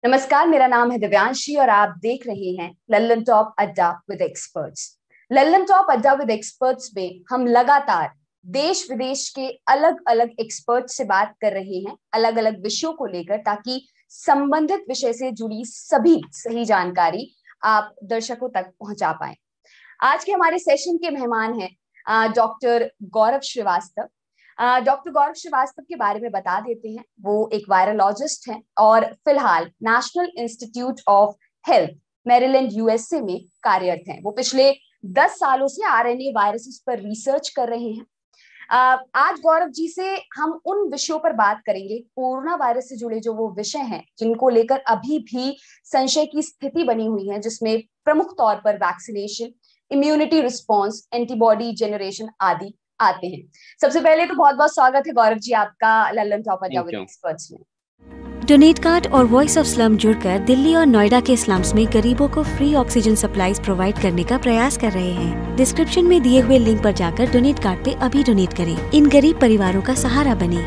नमस्कार, मेरा नाम है दिव्यांशी और आप देख रहे हैं Lallan top adda with experts. Lallan top adda with experts में हम लगातार देश विदेश के अलग अलग एक्सपर्ट से बात कर रहे हैं, अलग अलग विषयों को लेकर, ताकि संबंधित विषय से जुड़ी सभी सही जानकारी आप दर्शकों तक पहुंचा पाए। आज के हमारे सेशन के मेहमान हैं डॉक्टर गौरव श्रीवास्तव। डॉक्टर गौरव श्रीवास्तव के बारे में बता देते हैं। वो एक वायरोलॉजिस्ट हैं और फिलहाल national institute of health Maryland USA में कार्यरत हैं। वो पिछले 10 सालों से आरएनए वायरसेस पर रिसर्च कर रहे हैं। आज गौरव जी से हम उन विषयों पर बात करेंगे, कोरोना वायरस से जुड़े जो वो विषय हैं जिनको लेकर अभी भी संशय की स्थिति बनी हुई है, जिसमें प्रमुख तौर पर vaccination, immunity response, antibody generation आदि आते हैं। सबसे पहले तो बहुत बहुत स्वागत है गौरव जी आपका Lallan top adda with experts में। डोनेट कार्ड और वॉइस ऑफ स्लम जुड़कर दिल्ली और नोएडा के स्लम्स में गरीबों को फ्री ऑक्सीजन सप्लाईज प्रोवाइड करने का प्रयास कर रहे हैं। डिस्क्रिप्शन में दिए हुए लिंक पर जाकर डोनेट कार्ड पे अभी डोनेट करें। इन गरीब परिवारों का सहारा बने।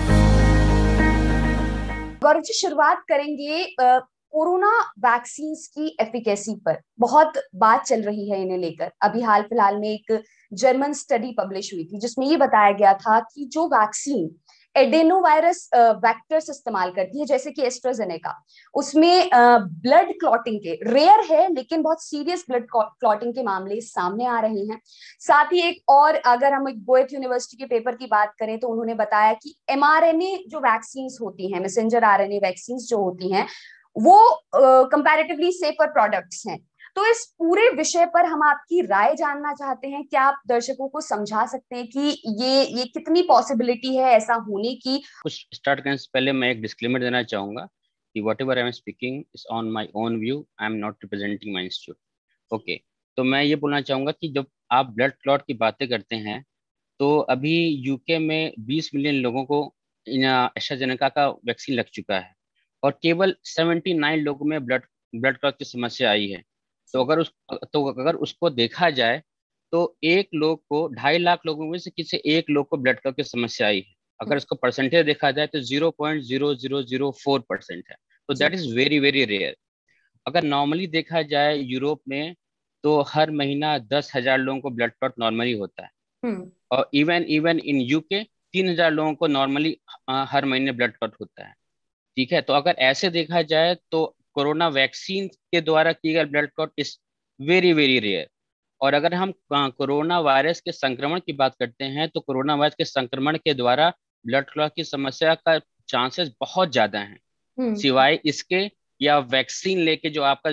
गौरव जी, शुरुआत करेंगे कोरोना वैक्सीन की एफिकेसी पर। बहुत बात चल रही है इन्हें लेकर। अभी हाल फिलहाल में एक जर्मन स्टडी पब्लिश हुई थी जिसमें ये बताया गया था कि जो वैक्सीन एडेनोवायरस वेक्टर्स इस्तेमाल करती है, जैसे कि एस्ट्राजेनेका, उसमें ब्लड क्लॉटिंग के रेयर है लेकिन बहुत सीरियस ब्लड क्लॉटिंग के मामले सामने आ रहे हैं। साथ ही एक और, अगर हम एक गोएथ यूनिवर्सिटी के पेपर की बात करें तो उन्होंने बताया कि एमआरएनए जो वैक्सीन होती हैं, मैसेंजर आरएनए वैक्सीन जो होती हैं, वो कंपैरेटिवली सेफर प्रोडक्ट्स हैं। तो इस पूरे विषय पर हम आपकी राय जानना चाहते हैं। क्या आप दर्शकों को समझा सकते हैं कि ये कितनी पॉसिबिलिटी है ऐसा होने की? कुछ स्टार्ट करने से पहले मैं एक डिस्क्लेमर देना चाहूंगा कि whatever I am speaking is on my own view, I am not representing my institute. Okay, तो मैं ये बोलना चाहूंगा कि जब आप ब्लड क्लॉट की बातें करते हैं तो अभी यूके में 20 मिलियन लोगों को एस्ट्राजेनेका का वैक्सीन लग चुका है और केवल 79 लोगों में ब्लड ब्लड क्लॉट की समस्या आई है। तो अगर उसको देखा जाए तो एक लोग को 2.5 लाख लोगों में से किसी एक लोग को ब्लड क्लॉट की समस्या आई है। अगर इसको परसेंटेज देखा जाए तो 0.0004% है। तो that is very very rare. अगर नॉर्मली देखा जाए यूरोप में तो हर महीना 10,000 लोगों को ब्लड क्लॉट नॉर्मली होता है और इवन इवन इन यूके 3,000 लोगों को नॉर्मली हर महीने ब्लड क्लॉट होता है। ठीक है, तो अगर ऐसे देखा जाए तो कोरोना वैक्सीन के द्वारा किए गए blood clot is very very rare. और अगर हम कोरोना वायरस के संक्रमण की बात करते हैं तो कोरोना वायरस के संक्रमण के द्वारा ब्लड क्लॉट की समस्या का चांसेस बहुत ज्यादा हैं। सिवाय इसके या वैक्सीन लेके जो आपका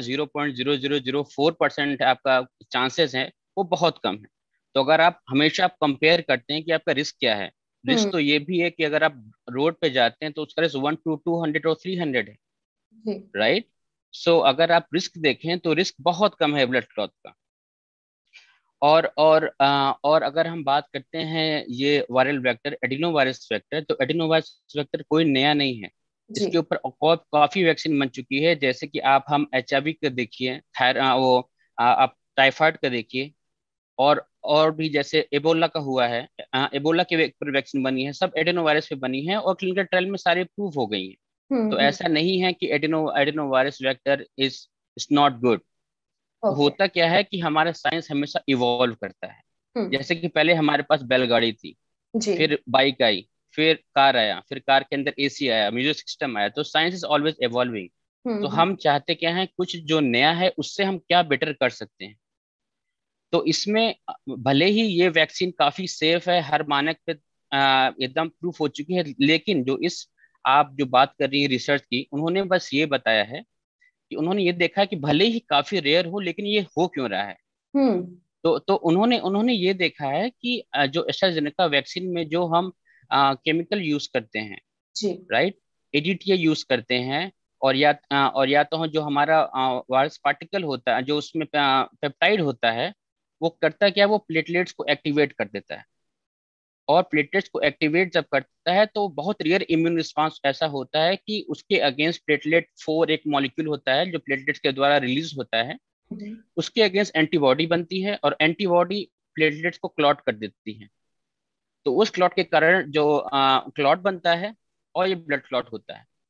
0.0004% आपका चांसेस है वो बहुत कम है। तो अगर आप हमेशा आप कंपेयर करते हैं कि आपका रिस्क क्या है, रिस्क तो ये भी है कि अगर आप रोड पे जाते हैं तो उसका रिस्क 1 to 200 और 300 है, राइट। सो अगर आप रिस्क देखें तो रिस्क बहुत कम है ब्लड क्लॉट का। और अगर हम बात करते हैं ये वायरल वेक्टर एडिनोवायरस वेक्टर, तो एडिनोवायरस वेक्टर कोई नया नहीं है। इसके ऊपर काफी वैक्सीन बन चुकी है। जैसे कि हम HIV का देखिए, आप टाइफाइड का देखिए, और भी जैसे एबोला का हुआ है, एबोला के ऊपर वैक्सीन बनी है, सब एडेनोवायरस पे बनी है और क्लिनिकल ट्रायल में सारे प्रूव हो गई हैं। तो ऐसा नहीं है कि adenovirus vector is not good. होता क्या है कि हमारा साइंस हमेशा इवॉल्व करता है। जैसे कि पहले हमारे पास बैलगाड़ी थी, फिर बाइक आई, फिर कार आया, फिर कार के अंदर AC आया, म्यूजिक सिस्टम आया। तो साइंस इज ऑलवेज इवॉल्विंग। तो हम चाहते क्या है, कुछ जो नया है उससे हम क्या बेटर कर सकते हैं। तो इसमें भले ही ये वैक्सीन काफी सेफ है, हर मानक पे एकदम प्रूफ हो चुकी है, लेकिन जो आप जो बात कर रही है रिसर्च की, उन्होंने बस ये बताया है कि उन्होंने ये देखा है कि भले ही काफी रेयर हो लेकिन ये हो क्यों रहा है। तो उन्होंने ये देखा है कि जो एस्ट्राजेनेका वैक्सीन में जो हम केमिकल यूज करते हैं, राइट, ADTA यूज करते हैं, और या तो जो हमारा वायरस पार्टिकल होता है, जो उसमें पेप्टाइड होता है, वो करता क्या है, वो प्लेटलेट्स को एक्टिवेट कर देता है। और प्लेटलेट्स को एक्टिवेट जब करता है तो बहुत रेयर इम्यून रिस्पांस ऐसा होता है कि उसके अगेंस्ट प्लेटलेट 4 एक मॉलिक्यूल होता है जो प्लेटलेट्स के द्वारा रिलीज होता है, उसके अगेंस्ट एंटीबॉडी बनती है और एंटीबॉडी प्लेटलेट्स को क्लॉट कर देती है। तो उस क्लॉट के कारण जो क्लॉट बनता है और ये ब्लड क्लॉट होता है।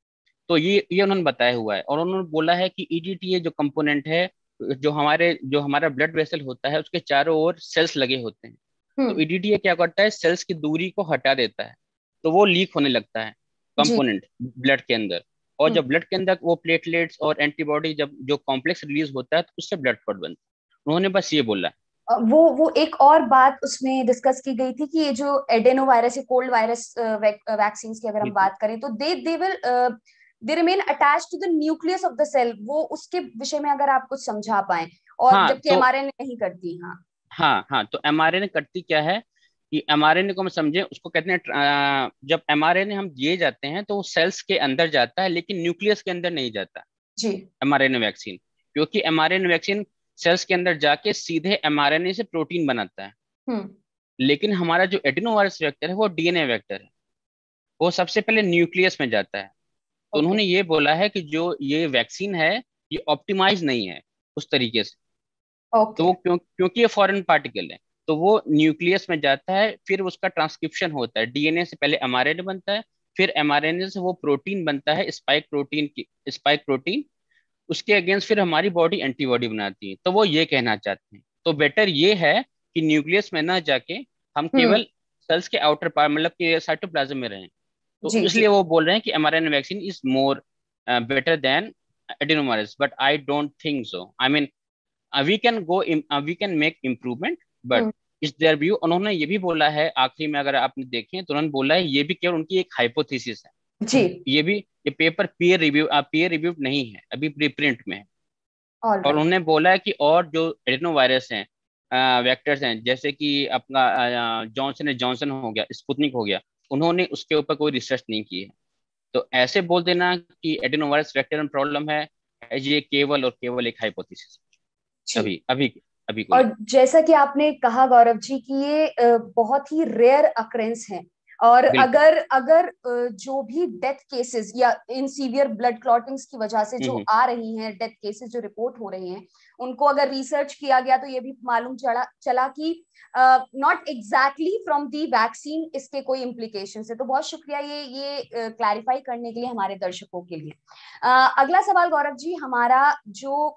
तो ये उन्होंने बताया हुआ है, और उन्होंने बोला है कि ईडीटीए जो कंपोनेंट है, जो हमारा ब्लड वेसल होता है उसके चारों ओर सेल्स लगे होते हैं। तो हम्म। ईडीटीए क्या करता है, सेल्स की दूरी को हटा देता है, तो वो लीक होने लगता है जी। कंपोनेंट ब्लड के अंदर। और हम्म। जब ब्लड के अंदर वो प्लेटलेट्स और एंटीबॉडी जब जो कॉम्प्लेक्स रिलीज होता है तो उससे ब्लड क्लॉट बनता है। उन्होंने बस ये बोला। वो एक और बात उसमें डिस्कस की गई थी कि ये जो एडेनो वायरस या कोल्ड वायरस वैक्सीन की अगर हम बिल्कुल। बात करें तो they will they remain attach to the nucleus of the cell. वो उसके विषय में अगर आप कुछ समझा पाए, और हाँ जबकि तो एमआरएनए नहीं करती। हाँ। हाँ, तो एमआरएनए करती क्या है कि एमआरएनए को हम समझे, उसको कहते हैं जब एमआरएनए हम दिए जाते हैं तो वो सेल्स के अंदर जाता है लेकिन न्यूक्लियस के अंदर नहीं जाता जी। MRNA vaccine. क्योंकि एमआरएनए वैक्सीन सेल्स के अंदर जाके सीधे एमआरएनए से प्रोटीन बनाता है। हम्म। लेकिन हमारा जो एडिनोवायरस वेक्टर है वो डीएनए वेक्टर है, वो सबसे पहले न्यूक्लियस में जाता है। तो ओके। उन्होंने ये बोला है कि जो ये वैक्सीन है ये ऑप्टिमाइज नहीं है उस तरीके से। तो ओके। वो क्योंकि ये फॉरेन पार्टिकल है, तो वो न्यूक्लियस में जाता है, फिर उसका ट्रांसक्रिप्शन होता है, डीएनए से पहले एमआरएनए बनता है, फिर एमआरएनए से वो प्रोटीन बनता है, स्पाइक प्रोटीन। उसके अगेंस्ट फिर हमारी बॉडी एंटीबॉडी बनाती है। तो वो ये कहना चाहते हैं, तो बेटर ये है कि न्यूक्लियस में ना जाके हम हम्म। केवल सेल्स के आउटर पार्ट मतलब कि साइटोप्लाज्म में रहें। तो जी इसलिए जी। वो बोल रहे हैं कि mRNA vaccine is more better than adenovirus, but I don't think so. I mean we can make improvement, but hmm. Is their view. उन्होंने ये भी बोला है आखिरी में, अगर आपने देखें तो उन्होंने बोला है ये भी केवल उनकी एक हाइपोथेसिस है। जी। ये भी, ये पेपर पीयर रिव्यूड नहीं है, अभी प्रीप्रिंट में है। ऑल और राइट। उन्होंने बोला है कि और जो एडिनो वायरस हैं, वेक्टर्स हैं, जैसे कि अपना जॉनसन एंड जॉनसन हो गया, स्पुतनिक हो गया, उन्होंने उसके ऊपर कोई रिसर्च नहीं की है। तो ऐसे बोल देना कि एडिनो वायरस वेक्टर में प्रॉब्लम है, ये केवल और केवल एक हाइपोथेसिस है जी। अभी अभी अभी को और लेकर। जैसा कि आपने कहा गौरव जी कि ये बहुत ही रेयर अक्रेंस है। और बिल्कुल। अगर अगर जो भी डेथ केसेस या इन सीवियर ब्लड क्लॉटिंग्स की वजह से जो हम्म। आ रही हैं, डेथ केसेस जो रिपोर्ट हो रहे हैं, उनको अगर रिसर्च किया गया तो ये भी मालूम चला चला कि not exactly from the vaccine इसके कोई इम्प्लीकेशन है। तो बहुत शुक्रिया ये क्लैरिफाई करने के लिए हमारे दर्शकों के लिए। अगला सवाल गौरव जी हमारा जो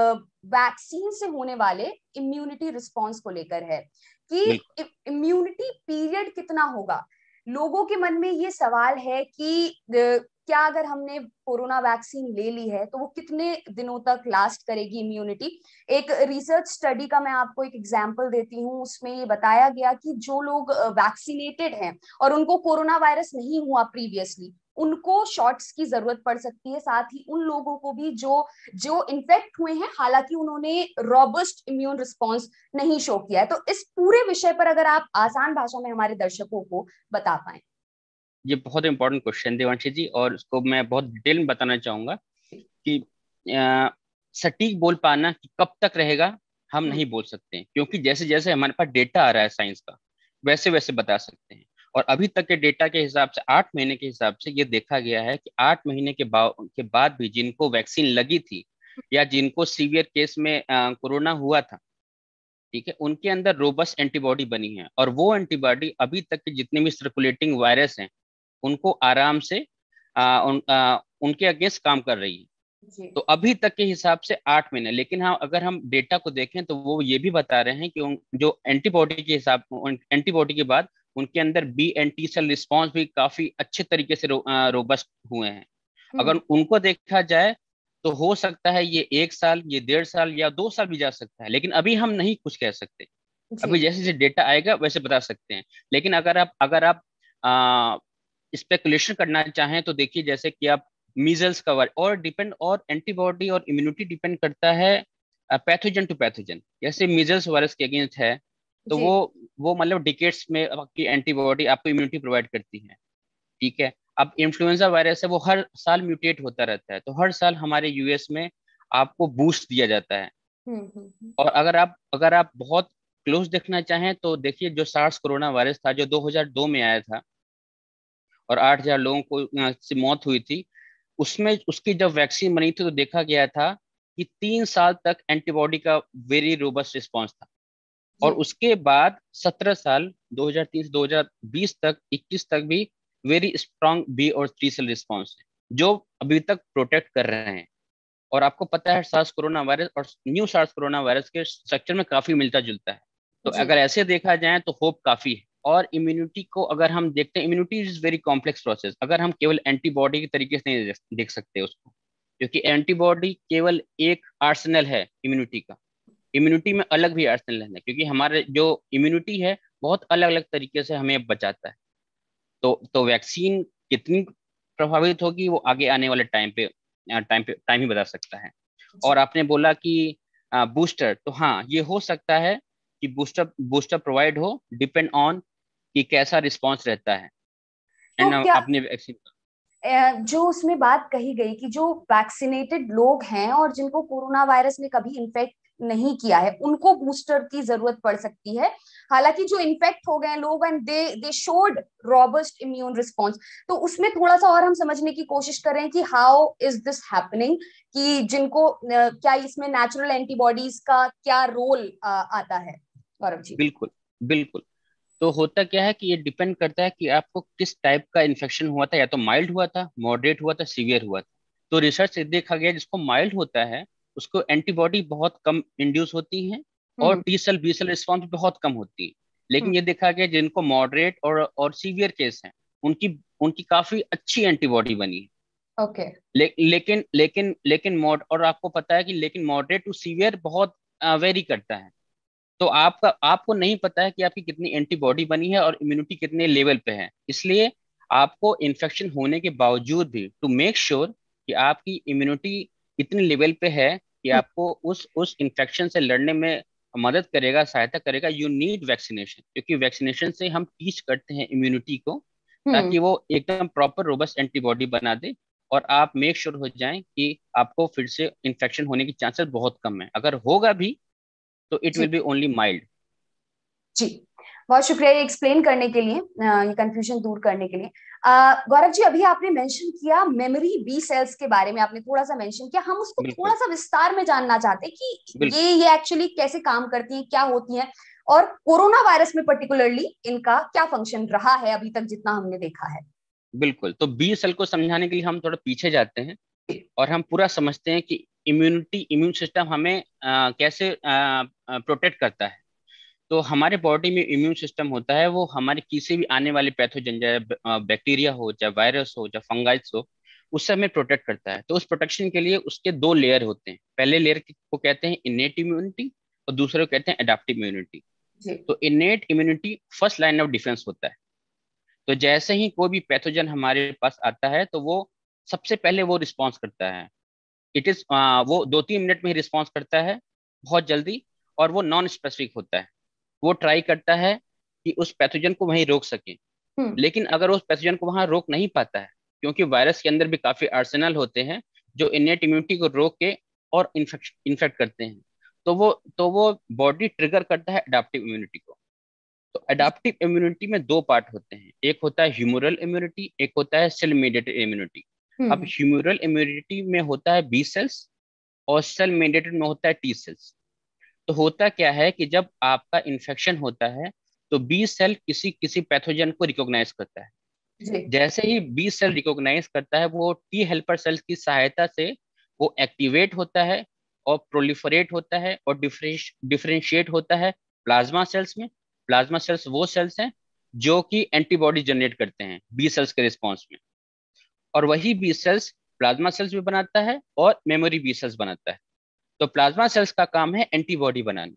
वैक्सीन से होने वाले इम्यूनिटी रिस्पॉन्स को लेकर है कि बिल्कुल। इम्यूनिटी पीरियड कितना होगा। लोगों के मन में ये सवाल है कि क्या अगर हमने कोरोना वैक्सीन ले ली है तो वो कितने दिनों तक लास्ट करेगी इम्यूनिटी। एक रिसर्च स्टडी का मैं आपको एक एग्जांपल देती हूँ। उसमें ये बताया गया कि जो लोग वैक्सीनेटेड हैं और उनको कोरोना वायरस नहीं हुआ प्रीवियसली, उनको शॉट्स की जरूरत पड़ सकती है। साथ ही उन लोगों को भी जो जो इन्फेक्ट हुए हैं हालांकि उन्होंने रॉबस्ट इम्यून रिस्पॉन्स नहीं शो किया है। तो इस पूरे विषय पर अगर आप आसान भाषा में हमारे दर्शकों को बता पाए। ये बहुत इंपॉर्टेंट क्वेश्चन देवांशी जी, और इसको मैं बहुत डिटेल में बताना चाहूंगा कि अ, सटीक बोल पाना कि कब तक रहेगा हम हम्म। नहीं बोल सकते हैं, क्योंकि जैसे जैसे हमारे पास डेटा आ रहा है साइंस का, वैसे वैसे बता सकते हैं। और अभी तक के डेटा के हिसाब से 8 महीने के हिसाब से ये देखा गया है कि 8 महीने के बाद भी जिनको वैक्सीन लगी थी या जिनको सीवियर केस में कोरोना हुआ था, ठीक है, उनके अंदर रोबस्ट एंटीबॉडी बनी है, और वो एंटीबॉडी अभी तक के जितने भी सर्कुलेटिंग वायरस हैं उनको आराम से उनके अगेंस्ट काम कर रही है। जी। तो अभी तक के हिसाब से 8 महीने। लेकिन हाँ, अगर हम डेटा को देखें तो वो ये भी बता रहे हैं कि जो एंटीबॉडी के बाद उनके अंदर B and T cell response भी काफी अच्छे तरीके से रोबस्ट हुए हैं। हम्म। अगर उनको देखा जाए तो हो सकता है ये 1 साल, ये 1.5 साल या 2 साल भी जा सकता है, लेकिन अभी हम नहीं कुछ कह सकते। जी। अभी जैसे जैसे डेटा आएगा वैसे बता सकते हैं। लेकिन अगर आप स्पेकुलेशन करना चाहें तो देखिए, जैसे कि आप मीजल्स का और डिपेंड, और एंटीबॉडी और इम्यूनिटी डिपेंड करता है पैथोजन टू पैथोजन। जैसे मीजल्स वायरस के अगेंस्ट है तो जी। वो मतलब डिकेट्स में आपकी एंटीबॉडी आपको इम्यूनिटी प्रोवाइड करती है, ठीक है। अब इन्फ्लुएंजा वायरस है, वो हर साल म्यूटेट होता रहता है, तो हर साल हमारे यूएस में आपको बूस्ट दिया जाता है। हम्म। और अगर आप बहुत क्लोज देखना चाहें तो देखिए, जो सार्स कोरोना वायरस था जो 2002 में आया था और 8,000 लोगों को से मौत हुई थी, उसमें उसकी जब वैक्सीन बनी थी तो देखा गया था कि 3 साल तक एंटीबॉडी का वेरी रोबस्ट रिस्पॉन्स था। और जी। उसके बाद 17 साल, 2003 से 2020 तक, 21 तक भी वेरी स्ट्रांग बी और टी सेल रिस्पॉन्स है, जो अभी तक प्रोटेक्ट कर रहे हैं। और आपको पता है सार्स कोरोना वायरस और न्यू सार्स कोरोना वायरस के स्ट्रक्चर में काफी मिलता जुलता है। तो जी। अगर ऐसे देखा जाए तो होप काफी है। और इम्यूनिटी को अगर हम देखते हैं, immunity is very complex process. अगर हम केवल एंटीबॉडी के तरीके से नहीं देख सकते उसको, क्योंकि एंटीबॉडी केवल एक आर्सेनल है इम्यूनिटी का। इम्यूनिटी में अलग भी आर्सेनल है, क्योंकि हमारे जो इम्यूनिटी है बहुत अलग अलग तरीके से हमें बचाता है। तो वैक्सीन कितनी प्रभावित होगी वो आगे आने वाले टाइम ही बता सकता है। जी। और आपने बोला कि बूस्टर, तो हाँ ये हो सकता है कि बूस्टर बूस्टर प्रोवाइड हो, डिपेंड ऑन कि कैसा रिस्पांस रहता है तो एंड क्या अपने वैक्सीन। जो उसमें बात कही गई कि जो वैक्सीनेटेड लोग हैं और जिनको कोरोना वायरस ने कभी इन्फेक्ट नहीं किया है उनको बूस्टर की जरूरत पड़ सकती है, हालांकि जो इन्फेक्ट हो गए लोग and they showed robust immune response, तो उसमें थोड़ा सा और हम समझने की कोशिश कर रहे हैं कि हाउ इज दिस हैपनिंग, कि जिनको क्या इसमें नेचुरल एंटीबॉडीज का क्या रोल आता है, गौरव जी। बिल्कुल बिल्कुल। तो होता क्या है कि ये डिपेंड करता है कि आपको किस टाइप का इन्फेक्शन हुआ था, या तो माइल्ड हुआ था, मॉडरेट हुआ था, सीवियर हुआ था। तो रिसर्च से देखा गया जिसको माइल्ड होता है उसको एंटीबॉडी बहुत कम इंड्यूस होती हैं, और hmm. T cell B cell response बहुत कम होती है। हम्म। लेकिन ये देखा गया जिनको मॉडरेट और सीवियर केस हैं उनकी उनकी काफी अच्छी एंटीबॉडी बनी है। ओके। लेकिन मॉड और आपको पता है कि लेकिन मॉडरेट टू सीवियर बहुत वेरी करता है। तो आपका आपको नहीं पता है कि आपकी कितनी एंटीबॉडी बनी है और इम्यूनिटी कितने लेवल पे है। इसलिए आपको इन्फेक्शन होने के बावजूद भी टू मेक श्योर कि आपकी इम्यूनिटी इतने लेवल पे है कि हम्म। आपको उस इन्फेक्शन से लड़ने में मदद करेगा, सहायता करेगा, यू नीड वैक्सीनेशन। क्योंकि वैक्सीनेशन से हम टीच करते हैं इम्यूनिटी को, हम्म। ताकि वो एकदम प्रॉपर रोबस्ट एंटीबॉडी बना दे, और आप मेक श्योर हो जाएं कि आपको फिर से इन्फेक्शन होने की चांसेस बहुत कम है। अगर होगा भी तो इट जी। Will be only mild. जी। बहुत शुक्रिया ये एक्सप्लेन करने के लिए, ये कंफ्यूजन दूर करने के लिए। गौरव जी, अभी आपने मेंशन किया मेमोरी बी सेल्स के बारे में, आपने थोड़ा सा मेंशन किया, हम उसको थोड़ा बिल्कुल सा विस्तार में जानना चाहते हैं कि बिल्कुल ये एक्चुअली कैसे काम करती हैं, क्या होती हैं, और कोरोना वायरस में पर्टिकुलरली इनका क्या फंक्शन रहा है अभी तक जितना हमने देखा है। बिल्कुल। तो बी सेल को समझाने के लिए हम थोड़ा पीछे जाते हैं और हम पूरा समझते हैं कि इम्यून सिस्टम हमें कैसे प्रोटेक्ट करता है। तो हमारे बॉडी में इम्यून सिस्टम होता है, वो हमारे किसी भी आने वाले पैथोजन, चाहे बैक्टीरिया हो, चाहे वायरस हो, चाहे फंगाइस हो, उससे हमें प्रोटेक्ट करता है। तो उस प्रोटेक्शन के लिए उसके दो लेयर होते हैं। पहले लेयर को कहते हैं इनेट इम्यूनिटी, और दूसरे को कहते हैं एडाप्टिव इम्यूनिटी। जी। तो innate immunity first line of defence होता है। तो जैसे ही कोई भी पैथोजन हमारे पास आता है तो वो सबसे पहले वो रिस्पॉन्स करता है। इट इज वो 2-3 मिनट में ही रिस्पॉन्स करता है, बहुत जल्दी। और वो नॉन स्पेसिफिक होता है। वो ट्राई करता है कि उस पैथोजन को वहीं रोक सके। हम्म। लेकिन अगर उस पैथोजन को वहां रोक नहीं पाता है, क्योंकि वायरस के अंदर भी काफी आर्सेनल होते हैं जो इनेट इम्यूनिटी को रोक के और इन्फेक्ट करते हैं, तो वो बॉडी ट्रिगर करता है अडाप्टिव इम्यूनिटी को। तो अडाप्टिव इम्यूनिटी में दो पार्ट होते हैं, एक होता है ह्यूमरल इम्यूनिटी, एक होता है सेल मेडिएटेड इम्यूनिटी। अब हम्म। ह्यूमरल इम्यूनिटी में होता है बी सेल्स, और सेल मेडिएटेड में होता है टी सेल्स। तो होता क्या है कि जब आपका इन्फेक्शन होता है तो बी सेल किसी किसी पैथोजन को रिकॉग्नाइज करता है। जी। जैसे ही बी सेल रिकॉग्नाइज करता है, वो टी हेल्पर सेल्स की सहायता से वो एक्टिवेट होता है और प्रोलिफरेट होता है और डिफरेंशिएट होता है प्लाज्मा सेल्स में। प्लाज्मा सेल्स वो सेल्स हैं जो कि एंटीबॉडी जनरेट करते हैं बी सेल्स के रिस्पॉन्स में। और वही बी सेल्स प्लाज्मा सेल्स भी बनाता है और मेमोरी बी सेल्स बनाता है। तो प्लाज्मा सेल्स का काम है एंटीबॉडी बनाना,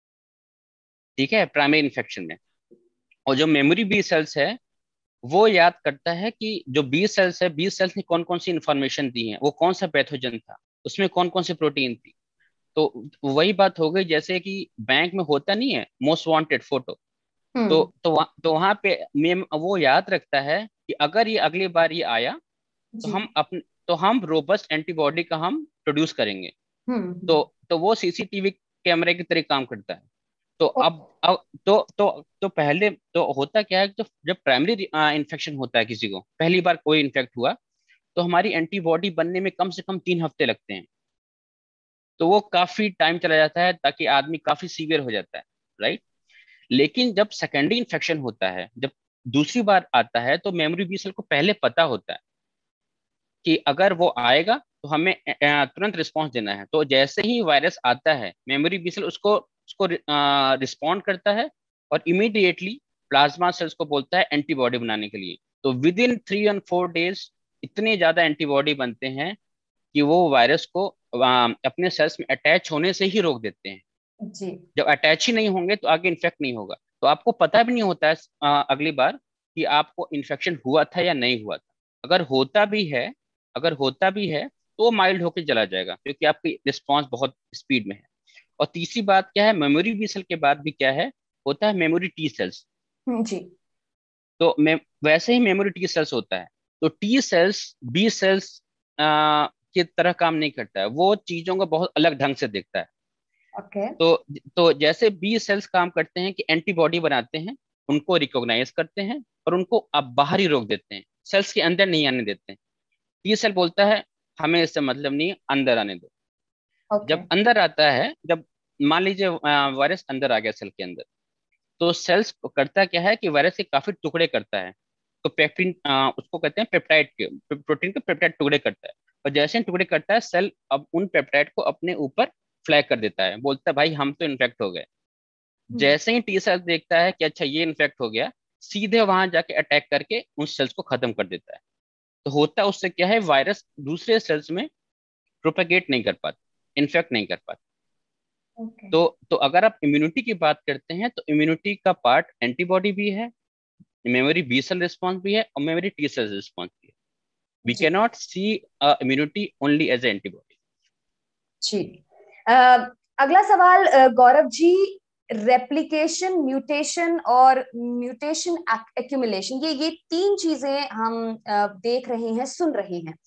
ठीक है, प्राइमरी इन्फेक्शन में। और जो मेमोरी बी सेल्स है वो याद करता है कि जो बी सेल्स है, बी सेल्स ने कौन कौन सी इंफॉर्मेशन दी है, वो कौन सा पैथोजन था, उसमें कौन कौन सी प्रोटीन थी। तो वही बात हो गई जैसे कि बैंक में होता नहीं है मोस्ट वांटेड फोटो। तो हम्म। वहां पे मेम वो याद रखता है कि अगर ये अगली बार ये आया तो जी। हम रोबस्ट एंटीबॉडी का हम प्रोड्यूस करेंगे। हम्म। तो वो सीसीटीवी कैमरे की तरह काम करता है। तो अब तो पहले तो होता क्या है, तो जब प्राइमरी इन्फेक्शन होता है, किसी को पहली बार कोई इन्फेक्ट हुआ, तो हमारी एंटीबॉडी बनने में कम से कम 3 हफ्ते लगते हैं। तो वो काफी टाइम चला जाता है, ताकि आदमी काफी सीवियर हो जाता है, राइट। लेकिन जब सेकेंडरी इन्फेक्शन होता है, जब दूसरी बार आता है, तो मेमोरी बी सेल को पहले पता होता है कि अगर वो आएगा तो हमें तुरंत रिस्पॉन्स देना है। तो जैसे ही वायरस आता है, मेमोरी बी सेल उसको उसको रिस्पॉन्ड करता है और इमीडिएटली प्लाज्मा सेल्स को बोलता है एंटीबॉडी बनाने के लिए। तो विद इन 3 और 4 डेज इतने ज्यादा एंटीबॉडी बनते हैं कि वो वायरस को अपने सेल्स में अटैच होने से ही रोक देते हैं। जी। जब अटैच ही नहीं होंगे तो आगे इन्फेक्ट नहीं होगा, तो आपको पता भी नहीं होता है अगली बार कि आपको इन्फेक्शन हुआ था या नहीं हुआ था। अगर होता भी है अगर होता भी है तो वो माइल्ड होकर चला जाएगा, क्योंकि आपकी रिस्पॉन्स बहुत स्पीड में है। और तीसरी बात क्या है, मेमोरी बी सेल के बाद भी क्या है, होता है मेमोरी टी सेल्स। जी। तो वैसे ही मेमोरी टी सेल्स होता है। तो टी सेल्स बी सेल्स की तरह काम नहीं करता है, वो चीजों को बहुत अलग ढंग से देखता है। ओके। तो जैसे बी सेल्स काम करते हैं कि एंटीबॉडी बनाते हैं, उनको रिकॉग्नाइज करते हैं और उनको अब बाहर ही रोक देते हैं, सेल्स के अंदर नहीं आने देते हैं। टी सेल बोलता है हमें इससे मतलब नहीं है, अंदर आने दो। ओके। जब अंदर आता है, जब मान लीजिए वायरस अंदर आ गया सेल के अंदर, तो सेल्स करता क्या है कि वायरस के काफी टुकड़े करता है। तो पेप्टिन, उसको कहते हैं पेप्टाइड के, प्रोटीन के पेप्टाइड टुकड़े करता है। और जैसे ही टुकड़े करता है, सेल अब उन पेप्टाइड को अपने ऊपर फ्लैग कर देता है, बोलता है भाई हम तो इन्फेक्ट हो गए। जैसे ही टी सेल देखता है कि अच्छा ये इन्फेक्ट हो गया, सीधे वहां जाके अटैक करके उन सेल्स को खत्म कर देता है। तो होता उससे क्या है, वायरस दूसरे सेल्स में प्रोपेगेट नहीं कर पाता, इन्फेक्ट नहीं कर पाता। ओके। तो अगर आप इम्यूनिटी की बात करते हैं तो इम्यूनिटी का पार्ट एंटीबॉडी भी है, मेमोरी बी सेल रिस्पॉन्स भी है और मेमोरी टी सेल रिस्पॉन्स भी है। वी जी। Can not see immunity only as antibody. जी। अ, अगला सवाल गौरव जी, रेप्लिकेशन, म्यूटेशन और म्यूटेशन एक्यूमुलेशन, ये तीन चीजें हम देख रहे हैं, सुन रहे हैं।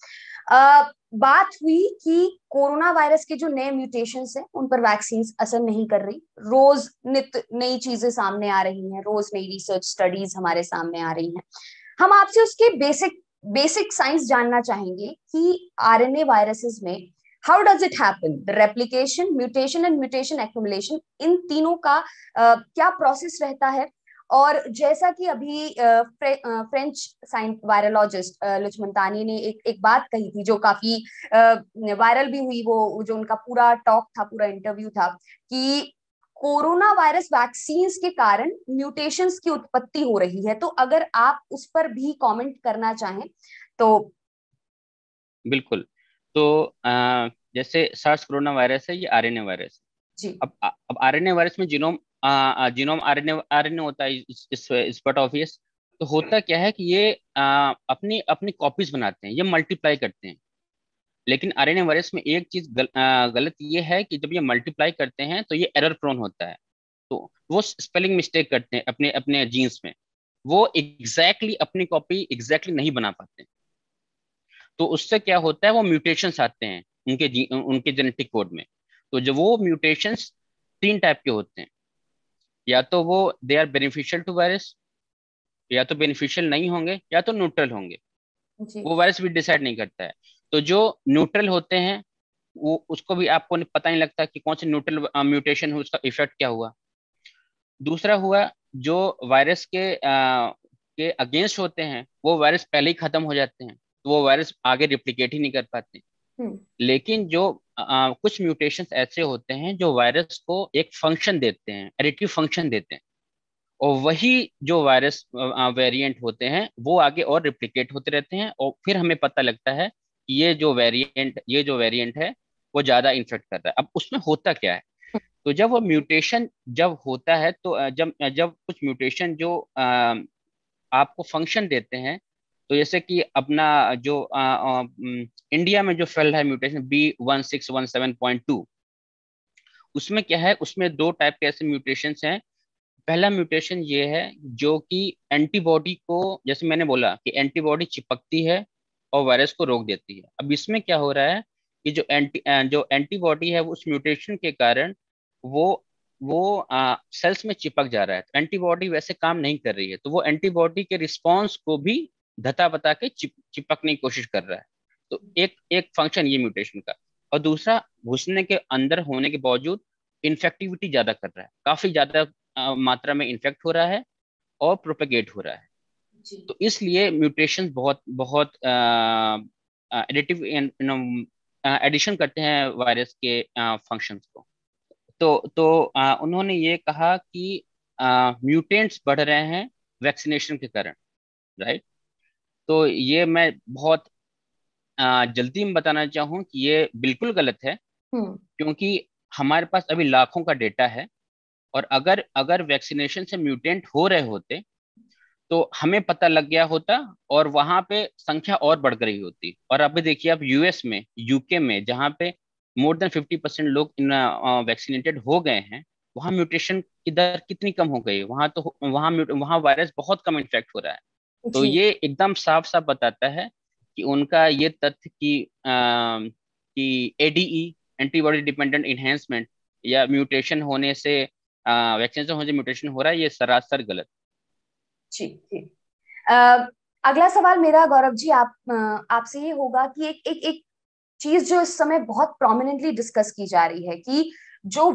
बात हुई कि कोरोना वायरस के जो नए म्यूटेशंस हैं उन पर वैक्सीन असर नहीं कर रही। रोज नित नई चीजें सामने आ रही हैं, रोज नई रिसर्च स्टडीज हमारे सामने आ रही हैं। हम आपसे उसके बेसिक बेसिक साइंस जानना चाहेंगे कि आरएनए वायरसेस में how does it happen, the replication, mutation and mutation accumulation, इन तीनों का क्या प्रोसेस रहता है। और जैसा कि अभी फ्रेंच वायरोलॉजिस्ट लुचमंतानी ने एक बात कही थी जो काफी वायरल भी हुई, वो जो उनका पूरा टॉक था, पूरा इंटरव्यू था, कि कोरोना वायरस वैक्सीन के कारण म्यूटेशंस की उत्पत्ति हो रही है। तो अगर आप उस पर भी कमेंट करना चाहें तो। बिल्कुल। तो जैसे सार्स कोरोना वायरस है, ये आरएनए वायरस जी। है। अब आरएनए वायरस में जीनोम जीनोम आरएनए आरएनए होता है, इस बट ऑब्वियस। तो होता क्या है कि ये अपनी अपनी कॉपीज बनाते हैं, ये मल्टीप्लाई करते हैं। लेकिन आरएनए वायरस में एक चीज गलत ये है कि जब ये मल्टीप्लाई करते हैं तो ये एरर प्रोन होता है। तो वो स्पेलिंग मिस्टेक करते हैं अपने अपने जीन्स में, वो एग्जैक्टली अपनी कॉपी एग्जैक्टली नहीं बना पाते। तो उससे क्या होता है, वो म्यूटेशंस आते हैं उनके जेनेटिक कोड में। तो जब वो म्यूटेशंस 3 टाइप के होते हैं, या तो वो they are beneficial to virus, या तो बेनिफिशियल नहीं होंगे, या तो न्यूट्रल होंगे। जी। वो वायरस भी डिसाइड नहीं करता है। तो जो न्यूट्रल होते हैं, वो उसको भी आपको पता नहीं लगता कि कौन से न्यूट्रल म्यूटेशन हुआ, उसका इफेक्ट क्या हुआ। दूसरा हुआ जो वायरस के अगेंस्ट होते हैं, वो वायरस पहले ही खत्म हो जाते हैं, तो वो वायरस आगे रिप्लिकेट ही नहीं कर पाते। हम्म। लेकिन जो कुछ म्यूटेशंस ऐसे होते हैं जो वायरस को एक फंक्शन देते हैं, एडिटिव फंक्शन देते हैं, और वही जो वायरस वेरिएंट होते हैं वो आगे और रिप्लिकेट होते रहते हैं, और फिर हमें पता लगता है कि ये जो वेरिएंट है वो ज्यादा इन्फेक्ट कर रहा है। अब उसमें होता क्या है, तो जब वो म्यूटेशन जब होता है, तो जब जब कुछ म्यूटेशन जो आपको फंक्शन देते हैं, तो जैसे कि अपना जो इंडिया में जो फैल रहा है म्यूटेशन B1617.2, उसमें क्या है, उसमें 2 टाइप के ऐसे म्यूटेशंस हैं। पहला म्यूटेशन ये है जो कि एंटीबॉडी को, जैसे मैंने बोला कि एंटीबॉडी चिपकती है और वायरस को रोक देती है। अब इसमें क्या हो रहा है कि जो एंटीबॉडी है वो उस म्यूटेशन के कारण वो सेल्स में चिपक जा रहा है। तो एंटीबॉडी वैसे काम नहीं कर रही है, तो वो एंटीबॉडी के रिस्पॉन्स को भी धता बता के चिपकने की कोशिश कर रहा है। तो एक एक फंक्शन ये म्यूटेशन का। और दूसरा, घुसने के अंदर होने के बावजूद इन्फेक्टिविटी ज्यादा कर रहा है, काफी ज्यादा मात्रा में इन्फेक्ट हो रहा है और प्रोपेगेट हो रहा है। जी। तो इसलिए म्यूटेशन बहुत बहुत एडिटिव एडिशन करते हैं वायरस के फंक्शंस को। तो उन्होंने ये कहा कि म्यूटेंट्स बढ़ रहे हैं वैक्सीनेशन के कारण, राइट। तो ये मैं बहुत जल्दी में बताना चाहूँ कि ये बिल्कुल गलत है, क्योंकि हमारे पास अभी लाखों का डेटा है, और अगर अगर वैक्सीनेशन से म्यूटेंट हो रहे होते तो हमें पता लग गया होता और वहां पे संख्या और बढ़ गई होती। और अभी देखिए आप यूएस में, यूके में, जहाँ पे मोर देन 50% लोग इन वैक्सीनेटेड हो गए हैं, वहाँ म्यूटेशन की दर कितनी कम हो गई। वहाँ वायरस बहुत कम इन्फेक्ट हो रहा है। तो जी ये एकदम साफ साफ बताता है कि उनका ये तथ्य कि एडीई, एंटीबॉडी डिपेंडेंट इन्हेंसमेंट, या म्यूटेशन होने से वैक्सीनेशन होने से म्यूटेशन हो रहा है, ये सरासर गलत। जी जी। अगला सवाल मेरा गौरव जी आपसे ये होगा कि एक चीज जो इस समय बहुत प्रोमिनेंटली डिस्कस की जा रही है कि जो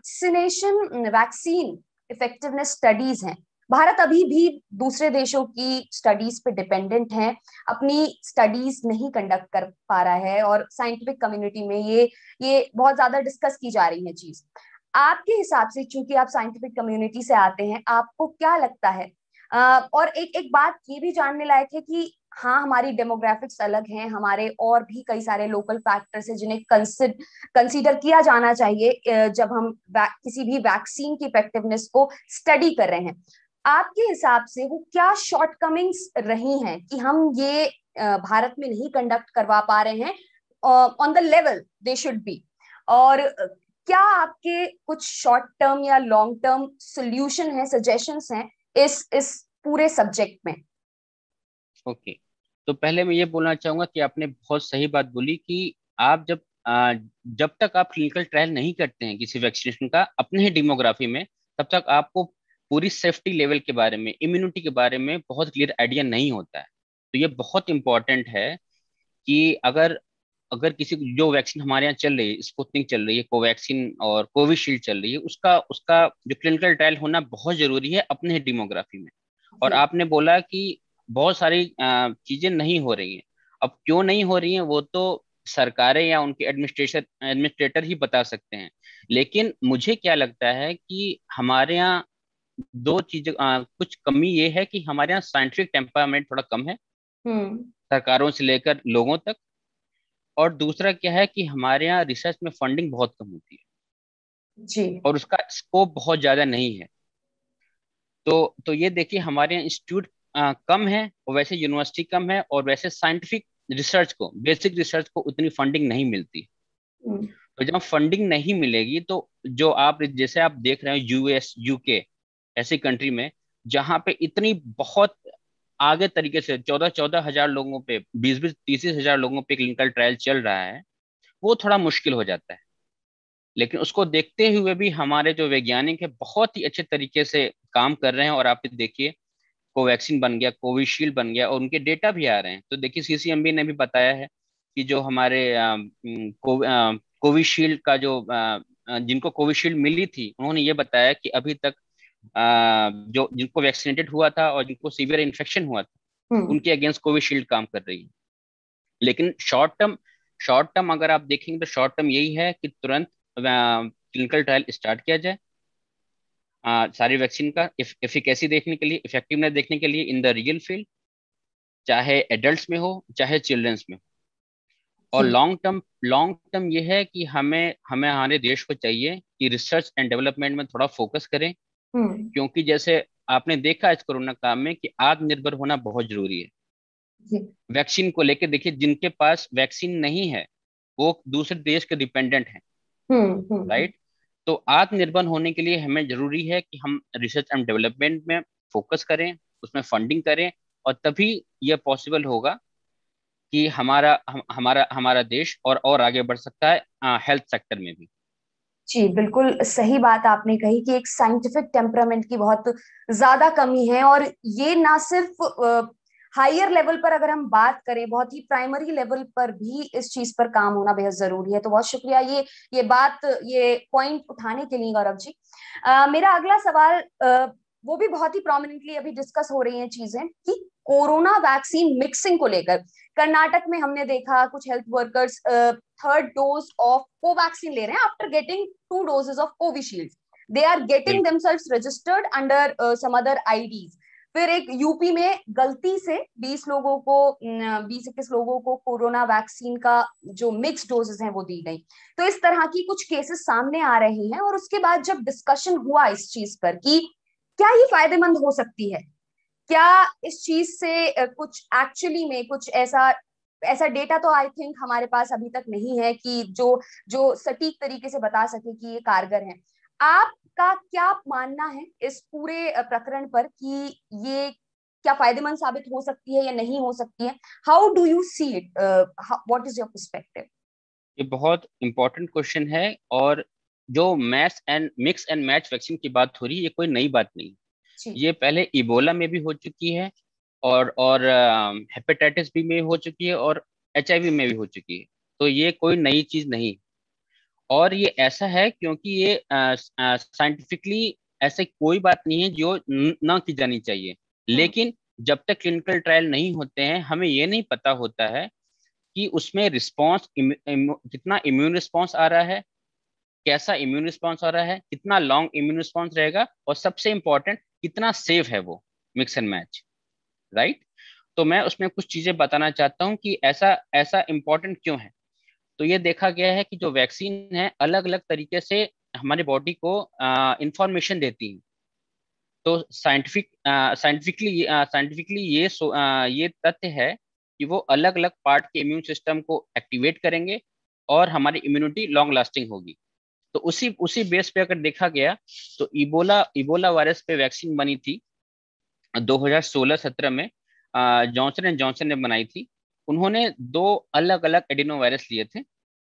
वैक्सीन इफेक्टिवनेस स्टडीज हैं, भारत अभी भी दूसरे देशों की स्टडीज पे डिपेंडेंट है, अपनी स्टडीज नहीं कंडक्ट कर पा रहा है, और साइंटिफिक कम्युनिटी में ये बहुत ज्यादा डिस्कस की जा रही है चीज। आपके हिसाब से, चूंकि आप साइंटिफिक कम्युनिटी से आते हैं, आपको क्या लगता है? और एक बात ये भी जानने लायक है कि हाँ, हमारी डेमोग्राफिक्स अलग हैं, हमारे और भी कई सारे लोकल फैक्टर्स हैं जिन्हें कंसीडर किया जाना चाहिए जब हम किसी भी वैक्सीन की इफेक्टिवनेस को स्टडी कर रहे हैं। आपके हिसाब से वो क्या शॉर्टकमिंग्स रही हैं कि हम ये भारत में नहीं कंडक्ट करवा पा रहे हैं on the level they should be? और क्या आपके कुछ शॉर्ट टर्म या लॉन्ग टर्म सोल्यूशन है, सजेशंस हैं इस पूरे सब्जेक्ट में? ओके, तो पहले मैं ये बोलना चाहूंगा कि आपने बहुत सही बात बोली कि आप जब तक आप क्लिनिकल ट्रायल नहीं करते हैं किसी वैक्सीनेशन का अपने ही डेमोग्राफी में, तब तक आपको पूरी सेफ्टी लेवल के बारे में, इम्यूनिटी के बारे में बहुत क्लियर आइडिया नहीं होता है। तो ये बहुत इंपॉर्टेंट है कि अगर अगर किसी जो वैक्सीन हमारे यहाँ चल रही है, स्पुतनिक चल रही है, कोवैक्सीन और कोविशील्ड चल रही है, उसका उसका जो क्लिनिकल ट्रायल होना बहुत जरूरी है अपने ही डेमोग्राफी में। और आपने बोला कि बहुत सारी चीजें नहीं हो रही हैं। अब क्यों नहीं हो रही हैं वो तो सरकारें या उनके एडमिनिस्ट्रेटर ही बता सकते हैं। लेकिन मुझे क्या लगता है कि हमारे यहाँ दो चीजें, कुछ कमी ये है कि हमारे यहाँ साइंटिफिक टेम्परामेंट थोड़ा कम है, हम्म। सरकारों से लेकर लोगों तक। और दूसरा क्या है कि हमारे यहाँ रिसर्च में फंडिंग बहुत कम होती है जी और उसका स्कोप बहुत ज्यादा नहीं है। तो ये देखिए, हमारे यहाँ इंस्टीट्यूट कम है, और वैसे यूनिवर्सिटी कम है, और वैसे साइंटिफिक रिसर्च को, बेसिक रिसर्च को उतनी फंडिंग नहीं मिलती। हम्म। तो जब फंडिंग नहीं मिलेगी तो जो आप जैसे आप देख रहे हो यूएस, यूके ऐसी कंट्री में, जहाँ पे इतनी बहुत आगे तरीके से 14,000 लोगों पे, 20,000 30,000 लोगों पे क्लिनिकल ट्रायल चल रहा है, वो थोड़ा मुश्किल हो जाता है। लेकिन उसको देखते हुए भी हमारे जो वैज्ञानिक है बहुत ही अच्छे तरीके से काम कर रहे हैं। और आप देखिए, कोवैक्सीन बन गया, कोविशील्ड बन गया, और उनके डेटा भी आ रहे हैं। तो देखिए, सीसीएमबी ने भी बताया है कि जो हमारे कोविशील्ड का जो जिनको कोविशील्ड मिली थी, उन्होंने ये बताया कि अभी तक जो जिनको वैक्सीनेटेड हुआ था और जिनको सीवियर इन्फेक्शन हुआ था, हम्म। उनके अगेंस्ट कोविशील्ड काम कर रही है। लेकिन शॉर्ट टर्म अगर आप देखेंगे तो शॉर्ट टर्म यही है कि तुरंत क्लिनिकल ट्रायल स्टार्ट किया जाए, सारी वैक्सीन का एफिकेसी देखने के लिए, इफेक्टिवनेस देखने के लिए इन द रियल फील्ड, चाहे एडल्ट्स में हो चाहे चिल्ड्रंस में हो। और जी। लॉन्ग टर्म ये है कि हमें हमें हमारे देश को चाहिए कि रिसर्च एंड डेवलपमेंट में थोड़ा फोकस करें। हम्म। क्योंकि जैसे आपने देखा इस कोरोना काल में कि आत्मनिर्भर होना बहुत जरूरी है। जी। वैक्सीन को लेके देखिए, जिनके पास वैक्सीन नहीं है वो दूसरे देश के डिपेंडेंट हैं, हम्म। राइट। तो आत्मनिर्भर होने के लिए हमें जरूरी है कि हम रिसर्च एंड डेवलपमेंट में फोकस करें, उसमें फंडिंग करें, और तभी यह पॉसिबल होगा कि हमारा हमारा देश और आगे बढ़ सकता है हेल्थ सेक्टर में भी। जी, बिल्कुल सही बात आपने कही कि एक साइंटिफिक टेम्परामेंट की बहुत ज्यादा कमी है, और ये ना सिर्फ हायर लेवल पर, अगर हम बात करें बहुत ही प्राइमरी लेवल पर भी इस चीज पर काम होना बेहद जरूरी है। तो बहुत शुक्रिया ये पॉइंट उठाने के लिए गौरव जी। मेरा अगला सवाल वो भी बहुत ही प्रोमिनेंटली अभी डिस्कस हो रही हैं चीजें कि कोरोना वैक्सीन मिक्सिंग को लेकर कर्नाटक में हमने देखा कुछ health workers third dose of Covaxin ले रहे हैं after getting 2 doses of Covishield. They are getting themselves registered under some other IDs. फिर एक यूपी में गलती से 20-21 लोगों को कोरोना वैक्सीन का जो मिक्स डोजेस हैं वो दी गई. तो इस तरह की कुछ केसेस सामने आ रहे हैं. और उसके बाद जब डिस्कशन हुआ इस चीज पर कि क्या ये फायदेमंद हो सकती है, क्या इस चीज से कुछ एक्चुअली में कुछ ऐसा ऐसा डेटा तो आई थिंक हमारे पास अभी तक नहीं है कि जो जो सटीक तरीके से बता सके कि ये कारगर है. आपका क्या मानना है इस पूरे प्रकरण पर कि ये क्या फायदेमंद साबित हो सकती है या नहीं हो सकती है? How do you see it? What is your perspective? ये बहुत इंपॉर्टेंट क्वेश्चन है। और जो मिक्स एंड मैच वैक्सीन की बात हो रही है, ये कोई नई बात नहीं। ये पहले इबोला में भी हो चुकी है, और हेपेटाइटिस बी में हो चुकी है, और HIV में भी हो चुकी है। तो ये कोई नई चीज नहीं। और ये ऐसा है क्योंकि ये साइंटिफिकली ऐसे कोई बात नहीं है जो ना की जानी चाहिए। लेकिन जब तक क्लिनिकल ट्रायल नहीं होते हैं, हमें ये नहीं पता होता है कि उसमें रिस्पॉन्स कितना इम्यून रिस्पॉन्स आ रहा है, कैसा इम्यून रिस्पॉन्स आ रहा है, कितना लॉन्ग इम्यून रिस्पॉन्स रहेगा, और सबसे इंपॉर्टेंट कितना सेफ है वो मिक्स एंड मैच, राइट। तो मैं उसमें कुछ चीजें बताना चाहता हूँ कि ऐसा ऐसा इंपॉर्टेंट क्यों है। तो ये देखा गया है कि जो वैक्सीन है अलग अलग तरीके से हमारी बॉडी को इंफॉर्मेशन देती है। तो साइंटिफिकली ये तथ्य है कि वो अलग अलग पार्ट के इम्यून सिस्टम को एक्टिवेट करेंगे और हमारी इम्यूनिटी लॉन्ग लास्टिंग होगी। तो उसी उसी बेस पे अगर देखा गया तो इबोला वायरस पे वैक्सीन बनी थी 2016-17 में, जॉनसन एंड जॉनसन ने बनाई थी। उन्होंने 2 अलग अलग एडिनो वायरस लिए थे,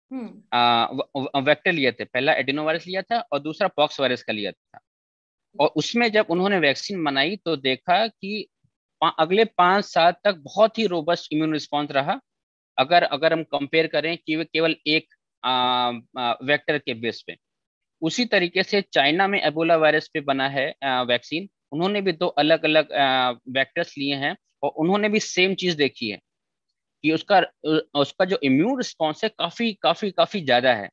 वेक्टर लिए थे। पहला एडिनो वायरस लिया था और दूसरा पॉक्स वायरस का लिया था। और उसमें जब उन्होंने वैक्सीन बनाई तो देखा कि अगले 5 साल तक बहुत ही रोबस्ट इम्यून रिस्पॉन्स रहा, अगर हम कंपेयर करें कि वे केवल एक वेक्टर के बेस पे। उसी तरीके से चाइना में एबोला वायरस पे बना है वैक्सीन। उन्होंने भी 2 अलग अलग वेक्टर्स लिए हैं और उन्होंने भी सेम चीज देखी है कि उसका उसका जो इम्यून रिस्पॉन्स है काफी काफी काफी ज्यादा है।